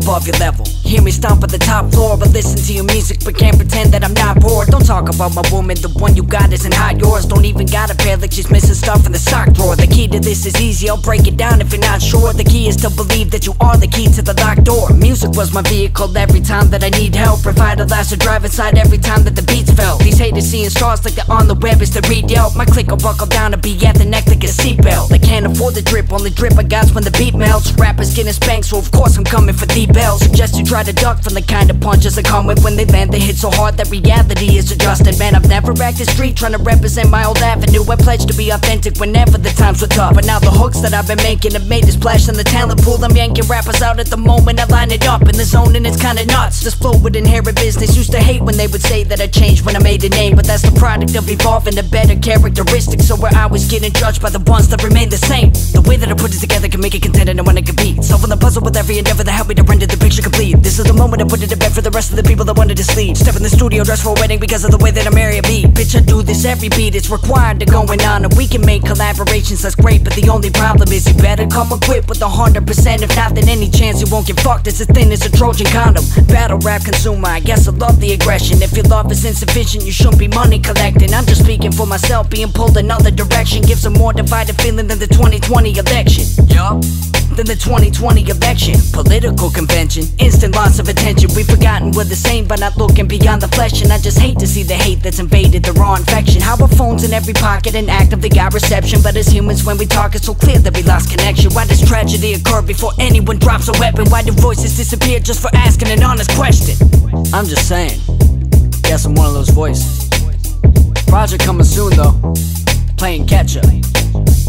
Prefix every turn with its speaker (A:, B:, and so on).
A: above your level. Hear me stomp at the top floor, but listen to your music, but can't pretend that I'm not bored. Don't talk about my woman, the one you got isn't hot. Yours don't even got a pair, like she's missing stuff in the sock drawer. The key to this is easy, I'll break it down if you're not sure. The key is to believe that you are the key to the locked door. Music was my vehicle every time that I need help. Revitalize to drive inside every time that the beats fell. These haters seeing stars like they're on the web is to read Yelp. My click will buckle down and be at the neck like a seatbelt. They can't afford the drip, only drip I got's when the beat melts. Rappers getting spanked, so of course I'm coming for the bells. Suggest you try to duck from the kind of punches I come with. When they land, they hit so hard that reality is adjusted. Man, I've never acted street trying to represent my old avenue. I pledge to be authentic whenever the times were tough. But now the hooks that I've been making have made a splash in the talent pool. I'm yanking rappers out at the moment I line it up in the zone, and it's kinda nuts. This flow with inherent business. Used to hate when they would say that I changed when I made a name, but that's the product of evolving to better characteristics. So we're always getting judged by the ones that remain the same. The way that I put it together can make a contender and wanna compete. Solving the puzzle with every endeavor that helped me to render the picture complete. This is the moment I put it to bed for the rest of the people that wanted to sleep. Step in the studio dressed for a wedding because of the way that I marry a beat. Bitch, I do this every beat, it's required to going on. And we can make collaborations, that's great, but the only problem is you better come equipped with 100%. If not, then any chance you won't get fucked is as thin as a Trojan condom. Battle rap consumer, I guess I love the aggression. If your love is insufficient, you shouldn't be money collecting. I'm just speaking for myself, being pulled another direction gives a more divided feeling than the 2020 election. Yup, than the 2020 election. Political convention, instant loss of attention. We've forgotten we're the same, but not looking beyond the flesh. And I just hate to see the hate that's invaded the raw infection. How our phones in every pocket and actively got reception, but as humans when we talk it's so clear that we lost connection. Why does tragedy occur before anyone drops a weapon? Why do voices disappear just for asking an honest question? I'm just saying, guess I'm one of those voices. Project coming soon though, playing catch up.